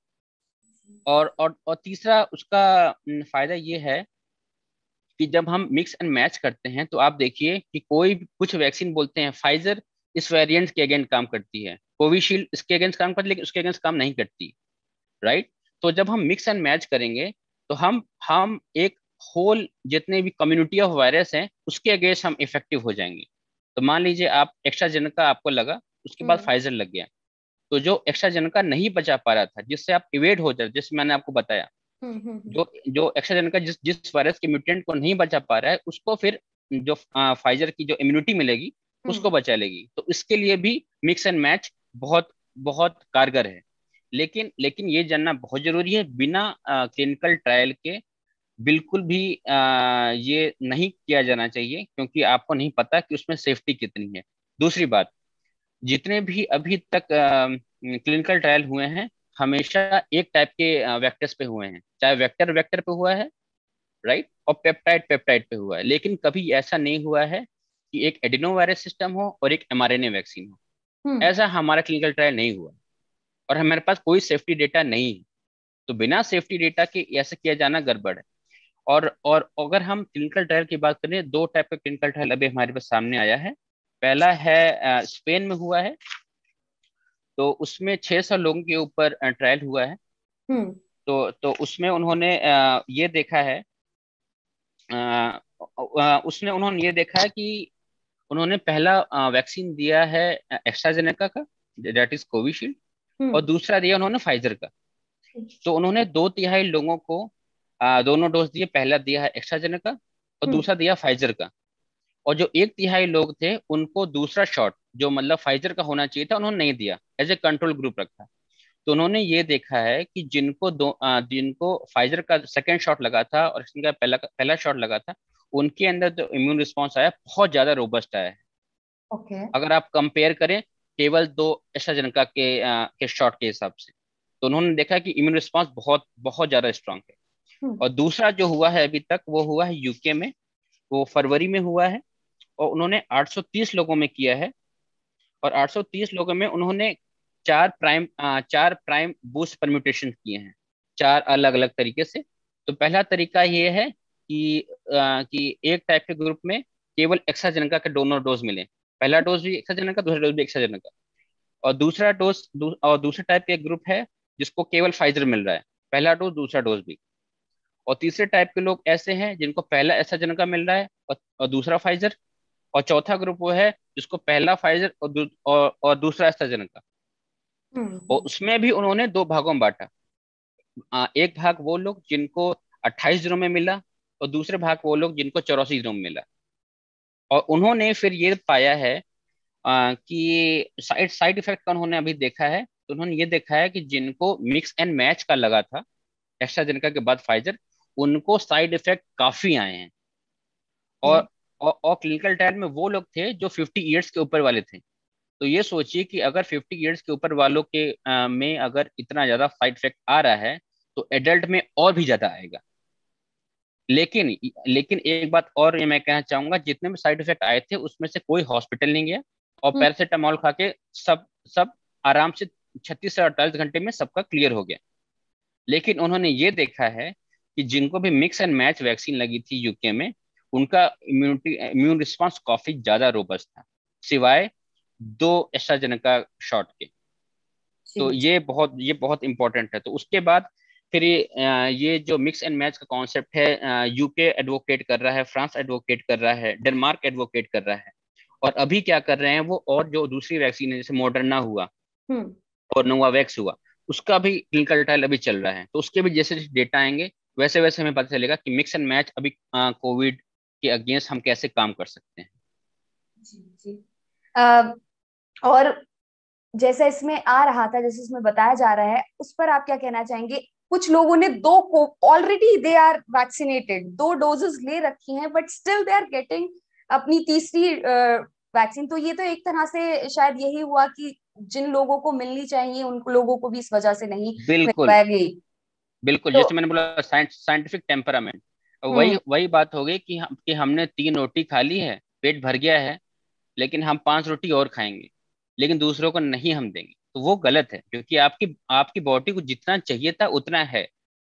और तीसरा उसका फायदा ये है कि जब हम मिक्स एंड मैच करते हैं तो आप देखिए कि कुछ वैक्सीन बोलते हैं फाइजर इस वेरिएंट के अगेंस्ट काम करती है, कोविशील्ड इसके अगेंस्ट काम करती है, लेकिन उसके अगेंस्ट काम नहीं करती, राइट। तो जब हम मिक्स एंड मैच करेंगे तो हम एक होल जितने भी कम्युनिटी ऑफ वायरस हैं उसके अगेंस्ट हम इफेक्टिव हो जाएंगे। तो मान लीजिए आप एक्स्ट्राजेनेका आपको लगा, उसके बाद फाइजर लग गया, तो जो एक्स्ट्राजेनेका नहीं बचा पा रहा था, जिससे आप इवेड हो जाए, जैसे मैंने आपको बताया, जो एक्स्ट्राजेनेका जिस वायरस के म्यूटेंट को नहीं बचा पा रहा है उसको फिर जो फाइजर की जो इम्यूनिटी मिलेगी उसको बचा लेगी। तो इसके लिए भी मिक्स एंड मैच बहुत बहुत कारगर है। लेकिन ये जानना बहुत जरूरी है, बिना क्लिनिकल ट्रायल के बिल्कुल भी ये नहीं किया जाना चाहिए, क्योंकि आपको नहीं पता कि उसमें सेफ्टी कितनी है। दूसरी बात, जितने भी अभी तक क्लिनिकल ट्रायल हुए हैं हमेशा एक टाइप के वेक्टर्स पे हुए हैं, चाहे वेक्टर वेक्टर पे हुआ है, राइट, और पेप्टाइड पेप्टाइड पे हुआ है। लेकिन कभी ऐसा नहीं हुआ है कि एक एडिनो वायरस सिस्टम हो और एक mRNA वैक्सीन हो। ऐसा हमारा क्लिनिकल ट्रायल नहीं हुआ और हमारे पास कोई सेफ्टी डेटा नहीं है। तो बिना सेफ्टी डेटा के ऐसा किया जाना गड़बड़ है। और अगर हम क्लिनिकल ट्रायल की बात करें, 2 टाइप का क्लिनिकल ट्रायल अभी हमारे पास सामने आया है। पहला है स्पेन में हुआ है, तो उसमें 600 लोगों के ऊपर ट्रायल हुआ है। तो उसमें उन्होंने ये देखा है, उसने उन्होंने ये देखा है कि उन्होंने पहला वैक्सीन दिया है एक्स्ट्राजेनेका का, दैट इज कोविशील्ड, और दूसरा दिया उन्होंने फाइजर का। तो उन्होंने 2/3 लोगों को दोनों डोज दिए, पहला दिया है एक्स्ट्राजेनेका और दूसरा दिया फाइजर का। और जो 1/3 लोग थे उनको दूसरा शॉट जो मतलब फाइजर का होना चाहिए था उन्होंने नहीं दिया, एज ए कंट्रोल ग्रुप रखा। तो उन्होंने ये देखा है कि जिनको फाइजर का सेकेंड शॉट लगा था और जिनका पहला शॉट लगा था, उनके अंदर जो इम्यून रिस्पॉन्स आया बहुत ज्यादा रोबस्ट आया है। अगर आप कंपेयर करें केवल 2 एस्ट्राजेनेका के शॉट के हिसाब से, तो उन्होंने देखा कि इम्यून रिस्पॉन्स बहुत बहुत ज्यादा स्ट्रांग है। और दूसरा जो हुआ है अभी तक वो हुआ है यूके में, वो फरवरी में हुआ है, और उन्होंने 830 लोगों में किया है। और 830 लोगों में उन्होंने चार प्राइम बूस्ट परम्यूटेशन किए हैं, चार अलग अलग तरीके से। तो पहला तरीका ये है कि एक टाइप के ग्रुप में केवल एक्स्ट्राजेनेका के दोनों डोज मिले, पहला डोज भी एक्स्ट्राजेनेका, दूसरा डोज भी एक्स्ट्राजेनेका। और और दूसरे टाइप के ग्रुप है जिसको केवल फाइजर मिल रहा है, पहला डोज दूसरा डोज भी। और तीसरे टाइप के लोग ऐसे हैं जिनको पहला एस्ट्राजेनेका मिल रहा है और दूसरा फाइजर। और चौथा ग्रुप वो है जिसको पहला फाइजर और दूसरा एस्ट्राजेनेका। और उसमें भी उन्होंने दो भागों में बांटा। एक भाग वो लोग जिनको 28 दिनों में मिला, और दूसरे भाग वो लोग जिनको 84 दिनों में मिला। और उन्होंने फिर ये पाया है कि साइड साइड इफेक्ट का उन्होंने अभी देखा है। तो उन्होंने ये देखा है कि जिनको मिक्स एंड मैच का लगा था एस्ट्राजेनेका के बाद फाइजर, उनको साइड इफेक्ट काफी आए हैं। और और क्लिनिकल ट्रायल में वो लोग थे जो 50 ईयर्स के ऊपर वाले थे। तो ये सोचिए कि अगर 50 ईयर्स के ऊपर वालों के में अगर इतना ज्यादा साइड इफेक्ट आ रहा है, तो एडल्ट में और भी ज्यादा आएगा। लेकिन लेकिन एक बात और ये मैं कहना चाहूंगा, जितने भी साइड इफेक्ट आए थे उसमें से कोई हॉस्पिटल नहीं गया, और पैरासीटामोल खा के सब सब आराम से 36 से 48 घंटे में सबका क्लियर हो गया। लेकिन उन्होंने ये देखा है कि जिनको भी मिक्स एंड मैच वैक्सीन लगी थी यूके में, उनका इम्यून रिस्पांस काफी ज्यादा रोबस्ट था, सिवाय दो एस्ट्राजेनेका शॉट के। तो ये बहुत इंपॉर्टेंट है। तो उसके बाद फिर ये जो मिक्स एंड मैच का कॉन्सेप्ट है, यूके एडवोकेट कर रहा है, फ्रांस एडवोकेट कर रहा है, डेनमार्क एडवोकेट कर रहा है। और अभी क्या कर रहे हैं वो, और जो दूसरी वैक्सीन है जैसे मॉडर्ना हुआ और नोवावैक्स हुआ, उसका भी क्लिनिकल ट्रायल अभी चल रहा है। तो उसके भी जैसे जैसे डेटा आएंगे वैसे वैसे हमें पता चलेगा कि मिक्स एंड मैच अभी कोविड के अगेंस्ट हम कैसे काम कर सकते हैं। जी जी। और जैसे इसमें आ रहा था, जैसे इसमें बताया जा रहा है, उस पर आप क्या कहना चाहेंगे? कुछ लोगों ने दो को ऑलरेडी दे आर वैक्सीनेटेड, दो डोजेस ले रखी हैं, but still they are getting अपनी तीसरी वैक्सीन। तो ये तो एक तरह से शायद यही हुआ कि जिन लोगों को मिलनी चाहिए उन लोगों को भी इस वजह से नहीं मिल बिल्कुल पाएगी। बिल्कुल, तो जैसे मैंने बोला साइंटिफिक टेम्परामेंट, वही हम्म वही बात हो गई कि हमने 3 रोटी खा ली है, पेट भर गया है, लेकिन हम 5 रोटी और खाएंगे, लेकिन दूसरों को नहीं हम देंगे। तो वो गलत है, क्योंकि आपकी आपकी बॉडी को जितना चाहिए था उतना है।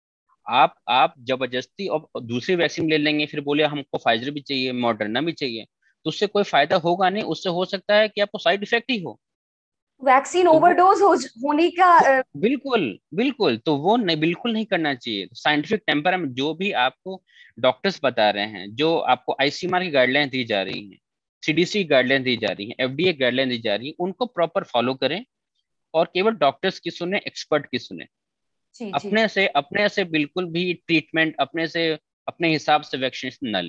आप जबरदस्ती और दूसरी वैक्सीन ले लेंगे, फिर बोले हमको फाइजर भी चाहिए, मॉडर्ना भी चाहिए, तो उससे कोई फायदा होगा नहीं। उससे हो सकता है कि आपको साइड इफेक्ट ही हो। वैक्सीन तो वो ओवरडोज होने का बिल्कुल बिल्कुल, तो वो नहीं, बिल्कुल नहीं करना चाहिए। साइंटिफिक टेम्परामेंट जो भी आपको डॉक्टर्स बता रहे हैं, जो आपको आईसीएमआर की गाइडलाइन दी जा रही हैं, सीडीसी गाइडलाइन दी जा रही है, एफडीए गाइडलाइन दी जा रही है, उनको प्रॉपर फॉलो करें। और केवल डॉक्टर्स की सुने, एक्सपर्ट की सुने। जी जी। अपने से बिल्कुल भी ट्रीटमेंट अपने से, अपने हिसाब से वैक्सीनेशन न लें।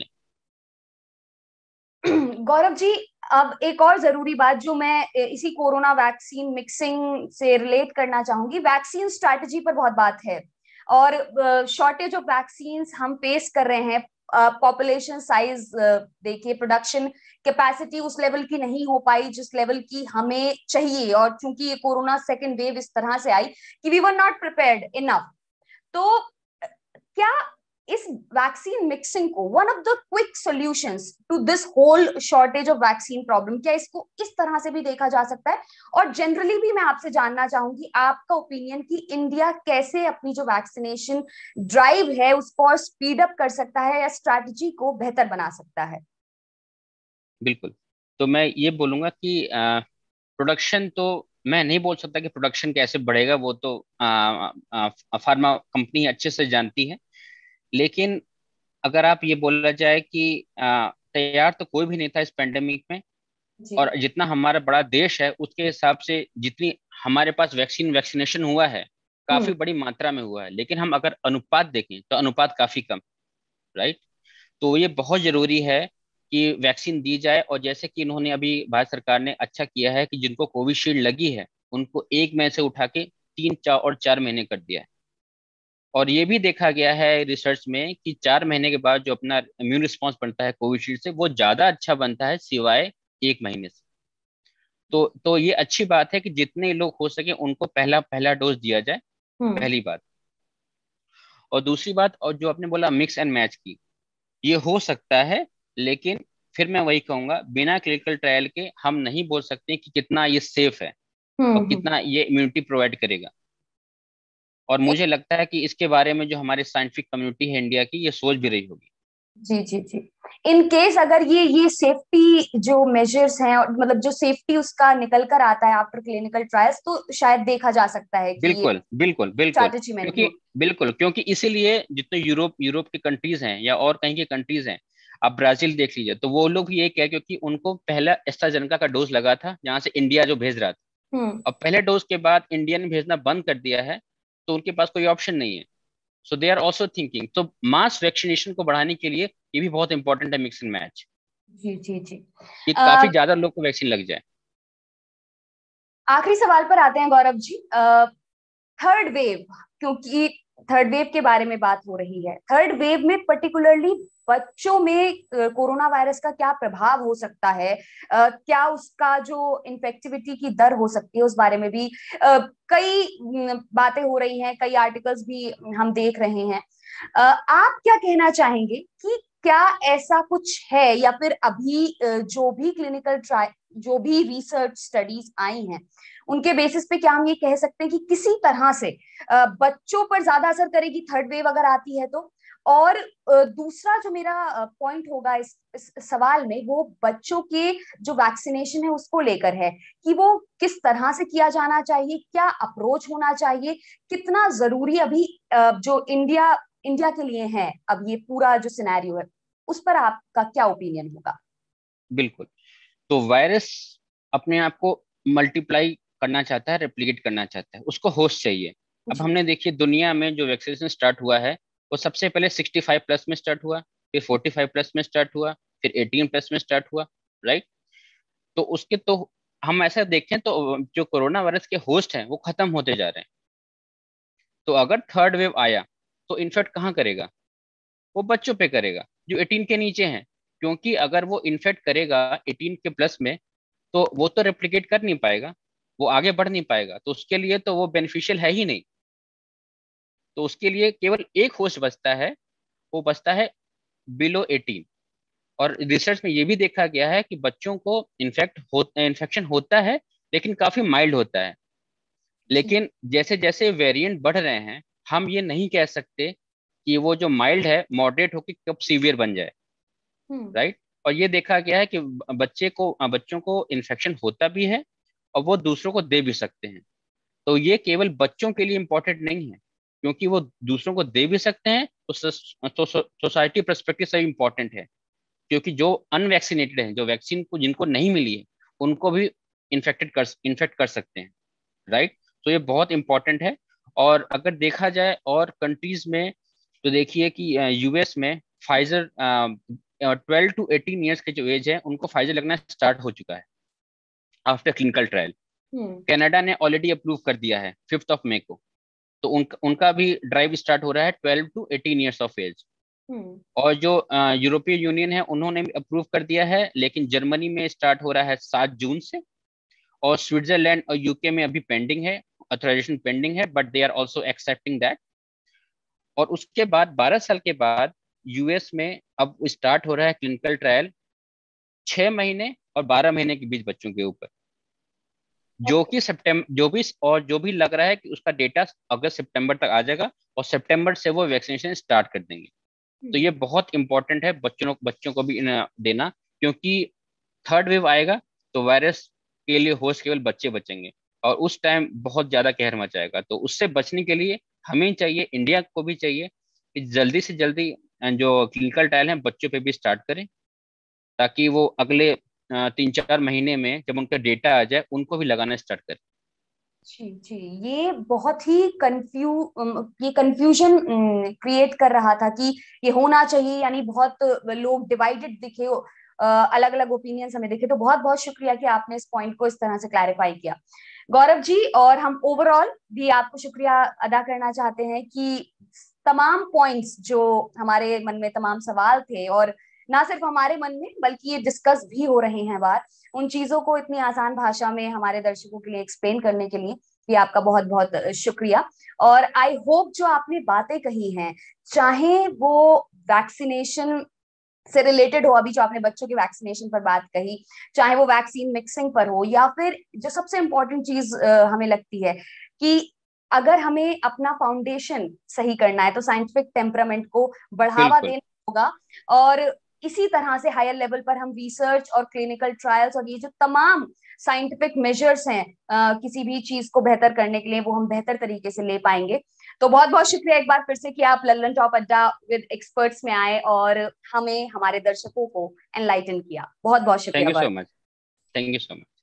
गौरव जी, अब एक और जरूरी बात जो मैं इसी कोरोना वैक्सीन मिक्सिंग से रिलेट करना चाहूंगी, वैक्सीन स्ट्रैटेजी पर बहुत बात है, और शॉर्टेज ऑफ वैक्सीन हम फेस कर रहे हैं। पॉपुलेशन साइज देखिए, प्रोडक्शन कैपेसिटी उस लेवल की नहीं हो पाई जिस लेवल की हमें चाहिए, और चूंकि ये कोरोना सेकेंड वेव इस तरह से आई कि we were not prepared enough. तो क्या इस वैक्सीन मिक्सिंग को one of the quick solutions to this whole shortage of vaccine problem, क्या इसको इस तरह से भी देखा जा सकता है? और जनरली भी मैं आपसे जानना चाहूंगी आपका ओपिनियन कि इंडिया कैसे अपनी जो वैक्सीनेशन ड्राइव है उसको और स्पीड अप कर सकता है या स्ट्रैटेजी को बेहतर बना सकता है। बिल्कुल। तो मैं ये बोलूंगा कि प्रोडक्शन तो मैं नहीं बोल सकता कि प्रोडक्शन कैसे बढ़ेगा, वो तो फार्मा कंपनी अच्छे से जानती है। लेकिन अगर आप ये बोला जाए कि तैयार तो कोई भी नहीं था इस पेंडेमिक में, जी। और जितना हमारा बड़ा देश है उसके हिसाब से जितनी हमारे पास वैक्सीनेशन हुआ है, काफी बड़ी मात्रा में हुआ है। लेकिन हम अगर अनुपात देखें तो अनुपात काफी कम, राइट। तो ये बहुत जरूरी है कि वैक्सीन दी जाए। और जैसे कि इन्होंने अभी, भारत सरकार ने अच्छा किया है कि जिनको कोविशील्ड लगी है उनको 1 महीने से उठा के 3 और 4 महीने कर दिया है। और ये भी देखा गया है रिसर्च में कि 4 महीने के बाद जो अपना इम्यून रिस्पॉन्स बनता है कोविशील्ड से, वो ज्यादा अच्छा बनता है सिवाय 1 महीने से। तो ये अच्छी बात है कि जितने लोग हो सके उनको पहला पहला डोज दिया जाए, हम्म पहली बात। और दूसरी बात, और जो आपने बोला मिक्स एंड मैच की, ये हो सकता है, लेकिन फिर मैं वही कहूंगा, बिना क्लिनिकल ट्रायल के हम नहीं बोल सकते कि कितना ये सेफ है और हम्म। कितना ये इम्यूनिटी प्रोवाइड करेगा। और मुझे लगता है कि इसके बारे में जो हमारी साइंटिफिक कम्युनिटी है इंडिया की, ये सोच भी रही होगी। जी जी जी। इन केस अगर ये सेफ्टी जो मेजर्स हैं, और मतलब जो सेफ्टी उसका निकल कर आता है आफ्टर क्लिनिकल ट्रायल्स, तो शायद देखा जा सकता है कि ये बिल्कुल बिल्कुल बिल्कुल, स्ट्रैटेजी में क्योंकि इंक्लूड। बिल्कुल क्योंकि इसीलिए जितने यूरोप यूरोप के कंट्रीज हैं या और कहीं के कंट्रीज हैं, आप ब्राजील देख लीजिए, तो वो लोग ये क्या, क्योंकि उनको पहला एस्ट्राजेनेका का डोज लगा था जहां से इंडिया जो भेज रहा था, हम्म। और पहले डोज के बाद इंडिया ने भेजना बंद कर दिया है, तो उनके पास कोई ऑप्शन नहीं है। So they are also thinking, तो मास वैक्सीनेशन को बढ़ाने के लिए ये भी बहुत इंपॉर्टेंट है मिक्स एंड मैच, जी जी जी। कि काफी ज्यादा लोग को वैक्सीन लग जाए। आखिरी सवाल पर आते हैं गौरव जी। थर्ड वेव, क्योंकि थर्ड वेव के बारे में बात हो रही है, थर्ड वेव में पर्टिकुलरली बच्चों में कोरोना वायरस का क्या प्रभाव हो सकता है, क्या उसका जो इन्फेक्टिविटी की दर हो सकती है, उस बारे में भी कई बातें हो रही हैं, कई आर्टिकल्स भी हम देख रहे हैं। आप क्या कहना चाहेंगे कि क्या ऐसा कुछ है, या फिर अभी जो भी क्लिनिकल ट्रायल, जो भी रिसर्च स्टडीज आई हैं, उनके बेसिस पे क्या हम ये कह सकते हैं कि किसी तरह से बच्चों पर ज्यादा असर करेगी थर्ड वेव अगर आती है तो? और दूसरा जो मेरा पॉइंट होगा इस सवाल में, वो बच्चों के जो वैक्सीनेशन है उसको लेकर है, कि वो किस तरह से किया जाना चाहिए, क्या अप्रोच होना चाहिए, कितना जरूरी अभी जो इंडिया इंडिया के लिए है अब ये पूरा जो सिनेरियो है, उस पर आपका क्या ओपिनियन होगा? बिल्कुल। तो वायरस अपने आप को मल्टीप्लाई करना चाहता है, रेप्लिकेट करना चाहता है, उसको होस्ट चाहिए। अब जी। हमने देखिए दुनिया में जो वैक्सीनेशन स्टार्ट हुआ है, वो सबसे पहले 65 प्लस में स्टार्ट हुआ, फिर 45 प्लस में स्टार्ट हुआ, फिर 18 प्लस में स्टार्ट हुआ, राइट। तो उसके तो हम ऐसा देखें तो जो कोरोना वायरस के होस्ट हैं वो खत्म होते जा रहे हैं। तो अगर थर्ड वेव आया तो इन्फेक्ट कहाँ करेगा? वो बच्चों पे करेगा जो 18 के नीचे हैं, क्योंकि अगर वो इन्फेक्ट करेगा 18 के प्लस में, तो वो तो रेप्लिकेट कर नहीं पाएगा, वो आगे बढ़ नहीं पाएगा, तो उसके लिए तो वो बेनिफिशियल है ही नहीं। तो उसके लिए केवल एक होस्ट बचता है, वो बचता है बिलो 18। और रिसर्च में ये भी देखा गया है कि बच्चों को इन्फेक्शन होता है, लेकिन काफी माइल्ड होता है। जी। लेकिन जैसे जैसे वेरिएंट बढ़ रहे हैं, हम ये नहीं कह सकते कि वो जो माइल्ड है मॉडरेट होकर कब सीवियर बन जाए, हम्म। राइट। और ये देखा गया है कि बच्चों को इन्फेक्शन होता भी है और वो दूसरों को दे भी सकते हैं। तो ये केवल बच्चों के लिए इम्पोर्टेंट नहीं है, क्योंकि वो दूसरों को दे भी सकते हैं, तो सोसाइटी पर्सपेक्टिव से इम्पोर्टेंट है, क्योंकि जो अनवैक्सीनेटेड हैं, जो वैक्सीन को जिनको नहीं मिली है, उनको भी इन्फेक्ट कर सकते हैं, राइट। तो ये बहुत इंपॉर्टेंट है। और अगर देखा जाए और कंट्रीज में, तो देखिए कि यूएस में फाइजर 12 to 18 ईयर्स के जो एज है उनको फाइजर लगना स्टार्ट हो चुका है after clinical trial. Hmm. Canada ने ऑलरेडी अप्रूव कर दिया है 5 मई को। तो उनका भी ड्राइव स्टार्ट हो रहा है 12 to 18 years of age. Hmm. और जो यूरोपीय यूनियन है उन्होंने भी अप्रूव कर दिया है, लेकिन जर्मनी में स्टार्ट हो रहा है 7 जून से। और स्विट्जरलैंड और यूके में अभी पेंडिंग है, ऑथराइजेशन पेंडिंग है, but they are also accepting that. और उसके बाद 12 साल के बाद यूएस में अब स्टार्ट हो रहा है क्लिनिकल ट्रायल 6 महीने और 12 महीने के बीच बच्चों के ऊपर, जो ओके। कि सितंबर, जो भी लग रहा है कि उसका डेटा अगस्त सितंबर तक आ जाएगा, और सितंबर से वो वैक्सीनेशन स्टार्ट कर देंगे। तो ये बहुत इंपॉर्टेंट है बच्चों को भी देना, क्योंकि थर्ड वेव आएगा तो वायरस के लिए होस्ट केवल बच्चे बचेंगे, और उस टाइम बहुत ज्यादा कहर मचाएगा। तो उससे बचने के लिए हमें चाहिए, इंडिया को भी चाहिए कि जल्दी से जल्दी जो क्लिनिकल ट्रायल है बच्चों पे भी स्टार्ट करें, ताकि वो अगले 3-4 महीने में जब उनका डेटा आ जाए उनको भी लगाना स्टार्ट करें। जी जी। ये बहुत ही ये कंफ्यूजन क्रिएट कर रहा था कि ये होना चाहिए, यानी बहुत लोग डिवाइडेड दिखे, अलग अलग ओपिनियंस हमें दिखे। तो बहुत बहुत शुक्रिया कि आपने इस पॉइंट को इस तरह से क्लैरिफाई किया गौरव जी। और हम ओवरऑल भी आपको शुक्रिया अदा करना चाहते हैं कि तमाम पॉइंट्स जो हमारे मन में, तमाम सवाल थे, और ना सिर्फ हमारे मन में बल्कि ये डिस्कस भी हो रहे हैं बात, उन चीजों को इतनी आसान भाषा में हमारे दर्शकों के लिए एक्सप्लेन करने के लिए भी आपका बहुत बहुत शुक्रिया। और आई होप जो आपने बातें कही हैं, चाहे वो वैक्सीनेशन से रिलेटेड हो, अभी जो आपने बच्चों के वैक्सीनेशन पर बात कही, चाहे वो वैक्सीन मिक्सिंग पर हो, या फिर जो सबसे इंपॉर्टेंट चीज हमें लगती है कि अगर हमें अपना फाउंडेशन सही करना है तो साइंटिफिक टेम्परामेंट को बढ़ावा बिल्कुल। देना होगा। और इसी तरह से हायर लेवल पर हम रिसर्च और क्लिनिकल ट्रायल्स और ये जो तमाम साइंटिफिक मेजर्स हैं किसी भी चीज को बेहतर करने के लिए, वो हम बेहतर तरीके से ले पाएंगे। तो बहुत बहुत शुक्रिया एक बार फिर से कि आप Lallan top adda with experts में आए और हमें, हमारे दर्शकों को एनलाइटन किया। बहुत बहुत थैंक शुक्रिया you so Gaurav. Much. Thank you so much.